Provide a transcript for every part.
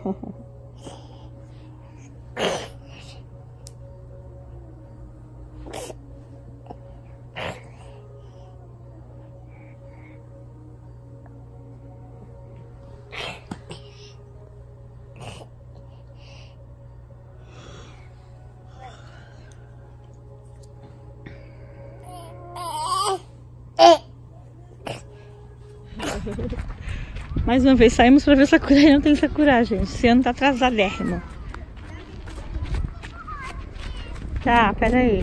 Mais uma vez saímos pra ver Sakura e não tem Sakura, gente. Esse ano tá atrasadérrimo. Tá, pera aí.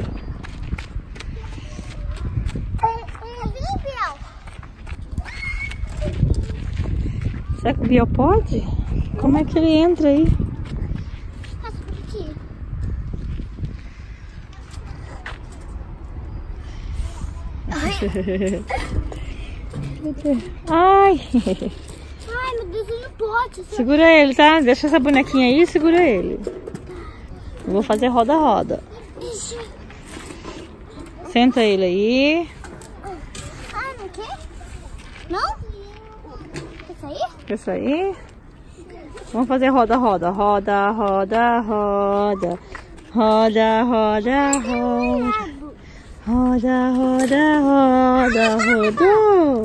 Será que o Biel pode? Como é que ele entra aí? Ai! Ai, meu Deus, ele não pode. Segura ele, tá? Deixa essa bonequinha aí e segura ele. Eu vou fazer roda-roda. Senta ele aí. Ah, não quer? Não? Quer sair? Quer sair? Vamos fazer roda-roda. Roda, roda, roda. Roda, roda, roda. Roda, roda, roda, rodou.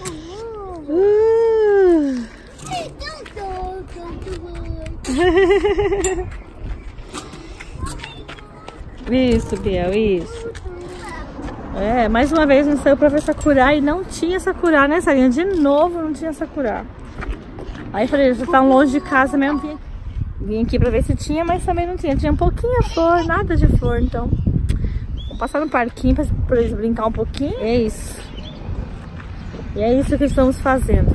Isso, Biel, isso. É, mais uma vez não saiu pra ver Sakura e não tinha Sakura, né, Sarinha? De novo não tinha Sakura. Aí falei, já tá longe de casa mesmo. Vim aqui pra ver se tinha, mas também não tinha. Tinha um pouquinho de flor, nada de flor, então. Vou passar no parquinho pra eles brincar um pouquinho. É isso. E é isso que estamos fazendo.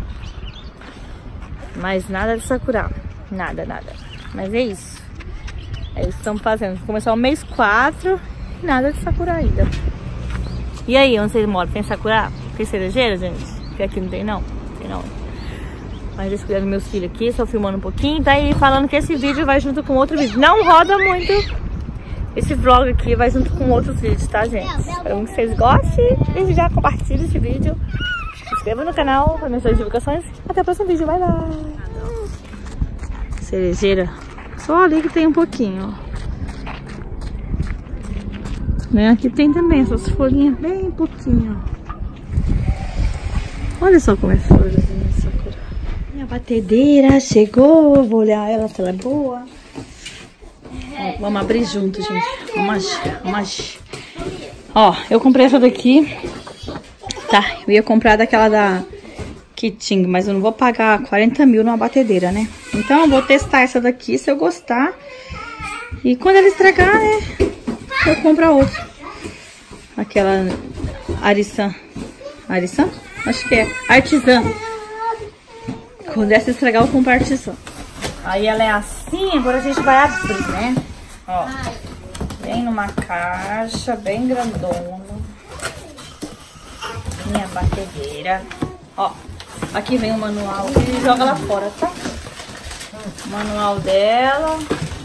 Mas nada de Sakura. Nada, nada. Mas é isso. É isso que estamos fazendo. Começou o mês 4 e nada de Sakura ainda. E aí, onde vocês moram? Tem Sakura? Tem cerejeira, gente? Porque aqui não tem, não. Tem não. Mas eles cuidando dos meus filhos aqui, só filmando um pouquinho. Tá aí falando que esse vídeo vai junto com outro vídeo. Não roda muito. Esse vlog aqui vai junto com outros vídeos, tá, gente? Espero que vocês gostem e já compartilhem esse vídeo. Se inscreva no canal para minhas divulgações. Até o próximo vídeo. Bye, bye. Cerejeira. Só ali que tem um pouquinho, ó. Né? Aqui tem também essas folhinhas bem pouquinho. Olha só como é florzinha essa cor. Minha batedeira chegou. Vou olhar ela se ela é boa. Ó, vamos abrir junto, gente. Vamos. Ó, eu comprei essa daqui. Tá, eu ia comprar daquela da Kiting, mas eu não vou pagar 40 mil numa batedeira, né? Então eu vou testar essa daqui, se eu gostar. E quando ela estragar, né, eu compro a outra. Aquela Arisan. Arisan? Acho que é. Artisan. Quando essa estragar, eu compro a Artisan. Aí ela é assim, agora a gente vai abrir, né? Ó, vem numa caixa bem grandona. Minha batedeira. Ó, aqui vem o manual e joga lá fora, tá? O manual dela.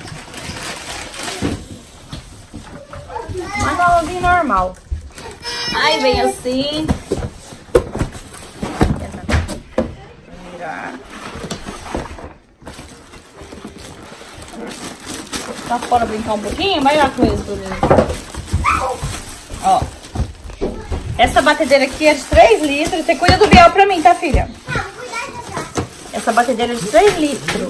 Manualzinho normal. Aí vem assim. Virar. Tá fora brincar um pouquinho, vai lá com eles pra mim. Ó. Essa batedeira aqui é de 3 litros. Você cuida do Biel pra mim, tá, filha? Essa batedeira é de 3 litros.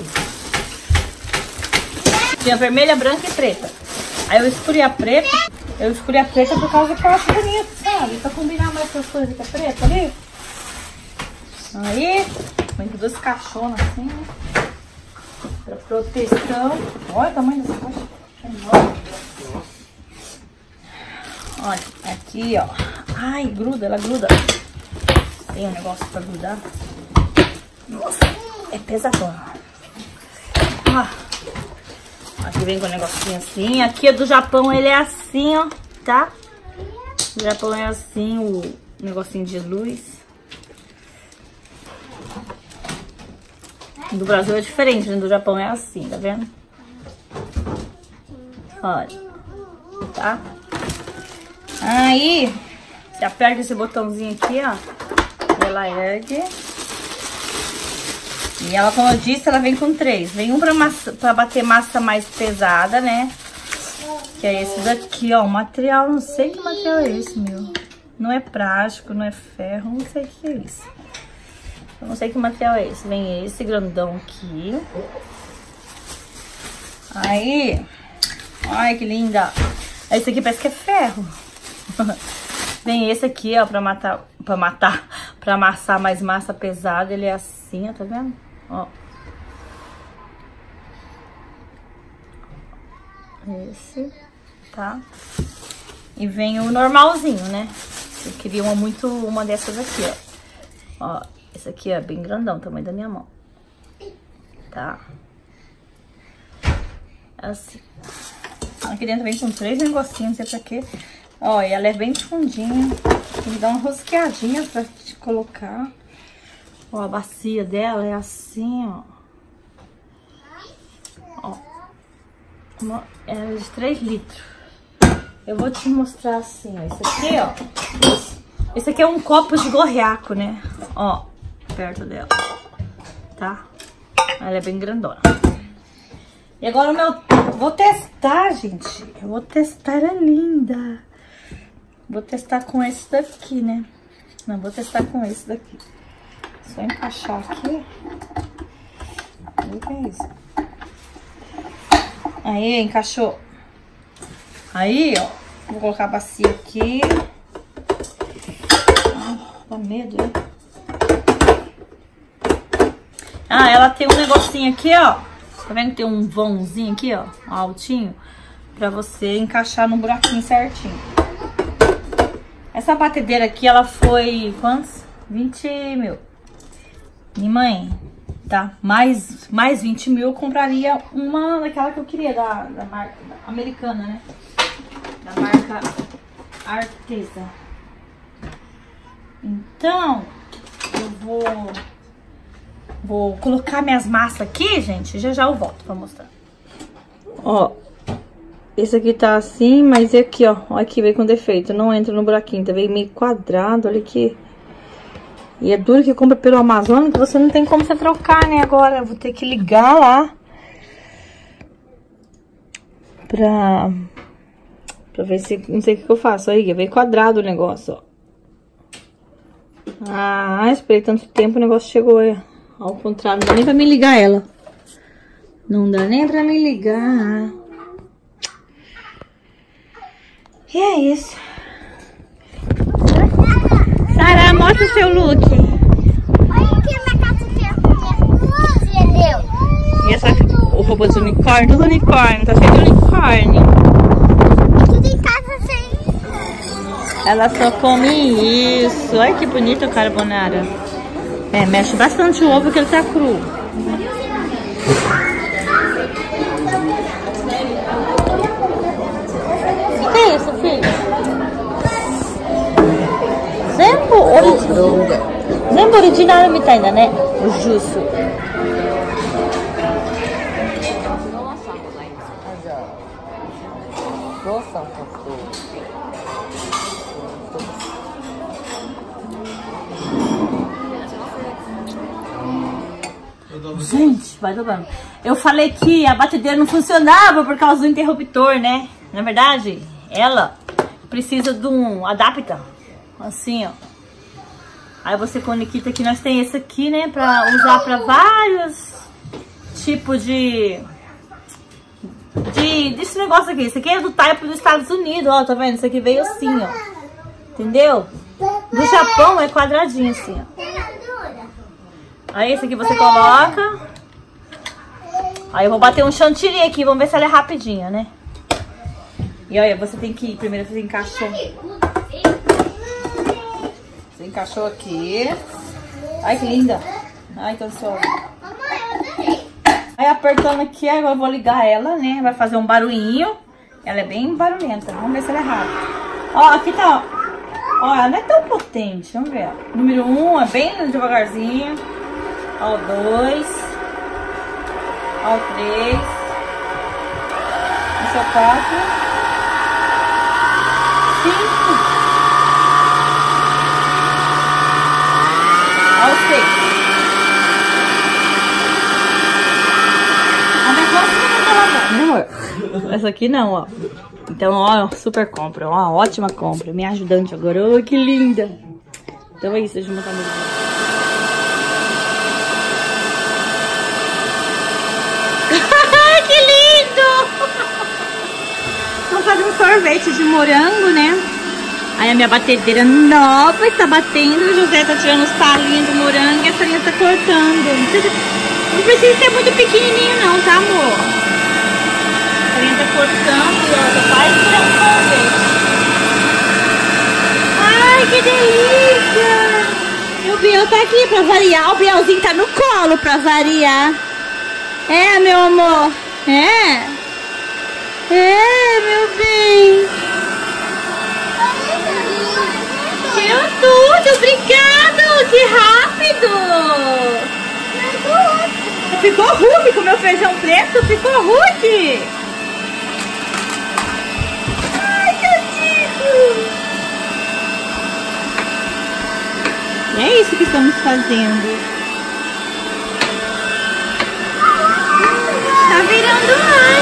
Tinha vermelha, branca e preta. Aí eu escolhi a preta. Eu escolhi a preta por causa que eu acho bonito, sabe? Pra combinar mais com as coisas que é preta ali. Aí, vem com 2 caixonas assim, né? Pra proteção. Olha o tamanho dessa caixa. É enorme. Olha, aqui, ó. Ai, gruda, ela gruda. Tem um negócio pra grudar. Nossa, é pesadona. Ah, aqui vem com um negocinho assim. Aqui é do Japão, ele é assim, ó, tá? Do Japão é assim, o negocinho de luz. Do Brasil é diferente, né? Do Japão é assim, tá vendo? Olha, tá? Aí, você aperta esse botãozinho aqui, ó. Ela ergue. E ela, como eu disse, ela vem com 3. Vem um pra bater massa mais pesada, né? Que é esse daqui, ó. O material, não sei que material é esse, meu. Não é plástico, não é ferro, não sei o que é isso. Eu não sei que material é esse. Vem esse grandão aqui. Aí, olha que linda. Esse aqui parece que é ferro. Vem esse aqui, ó, pra amassar mais massa pesada. Ele é assim, ó, tá vendo? Ó. Esse, tá? E vem o normalzinho, né? Eu queria uma dessas aqui, ó. Ó, esse aqui é bem grandão, tamanho da minha mão. Tá? Assim. Aqui dentro vem com 3 negocinhos, não sei pra quê. Ó, e ela é bem fundinha. Tem que dar uma rosqueadinha pra te colocar. Ó, a bacia dela é assim, ó. Ó. É de 3 litros. Eu vou te mostrar assim, ó. Esse aqui, ó. Esse aqui é um copo de gorriaco, né? Ó, perto dela. Tá? Ela é bem grandona. E agora o meu... Vou testar, gente. Eu vou testar, ela é linda. Vou testar com esse daqui, né? Não, vou testar com esse daqui. Só encaixar aqui. O que é isso? Aí, encaixou. Aí, ó. Vou colocar a bacia aqui. Ai, dá medo, hein? Ah, ela tem um negocinho aqui, ó. Tá vendo que tem um vãozinho aqui, ó, altinho, pra você encaixar no buraquinho certinho. Essa batedeira aqui, ela foi, quantos? 20 mil. E mãe, tá? Mais 20 mil eu compraria uma daquela que eu queria, da marca americana, né? Da marca Arteza. Então, eu vou colocar minhas massas aqui, gente. Já eu volto pra mostrar. Ó, esse aqui tá assim, mas aqui, ó. Ó, aqui veio com defeito. Não entra no buraquinho, tá? Veio meio quadrado, olha aqui. E é duro que compra pelo Amazon, que você não tem como você trocar, né? Agora eu vou ter que ligar lá. Pra ver se... Não sei o que eu faço. Aí, veio quadrado o negócio, ó. Ah, esperei tanto tempo, o negócio chegou aí. Ao contrário, não dá nem pra me ligar ela. Não dá nem pra me ligar. E é isso. Sara, mostra o seu look. Olha aqui na casa que minha deu. E essa, o robô do unicórnio? Tudo unicórnio, tá cheio de unicórnio. Tudo em casa sem. Ela só come isso. Olha que bonito a carbonara. É, mexe bastante o ovo que ele tá cru. O que é isso, filho? Zembo original miたいだね. O justo. Gente, vai dobrando. Eu falei que a batedeira não funcionava por causa do interruptor, né? Na verdade, ela precisa de um adapter. Assim, ó. Aí você conecta aqui. Nós tem esse aqui, né? Pra usar pra vários tipos desse negócio aqui. Esse aqui é do type dos Estados Unidos, ó. Tá vendo? Isso aqui veio assim, ó. Entendeu? Do Japão é quadradinho assim, ó. Aí esse aqui você coloca. Aí eu vou bater um chantilly aqui, vamos ver se ela é rapidinha, né? E olha, você tem que... Primeiro você encaixou. Você encaixou aqui. Ai, que linda. Ai, tô ansiosa. Aí apertando aqui, agora eu vou ligar ela, né? Vai fazer um barulhinho. Ela é bem barulhenta. Vamos ver se ela é rápida. Ó, aqui tá, ó. Ó, ela não é tão potente. Vamos ver, ó. Número 1 é bem devagarzinho. Ó, o 2. Ó, o 3. Esse é o 4. 5. Ó, o 6. Né, amor? Essa aqui não, ó. Então, ó, super compra. Ó, ótima compra. Minha ajudante agora. Oh, que linda. Então é isso, deixa eu montar meu vídeo. Que lindo! Vamos fazer um sorvete de morango, né? Aí a minha batedeira nova está batendo. O José tá tirando os talinhos do morango e a Sarinha tá cortando. Não precisa ser muito pequenininho não, tá, amor? A Sarinha tá cortando e ó, tá quase tirando o sorvete. Ai, que delícia! E o Biel tá aqui pra variar. O Bielzinho tá no colo pra variar. É, meu amor? É? É, meu bem. Deu tudo, obrigado! Que rápido! Ficou Hulk com meu feijão preto, ficou Hulk! Ai, tadinho! E é isso que estamos fazendo. Tá virando ar!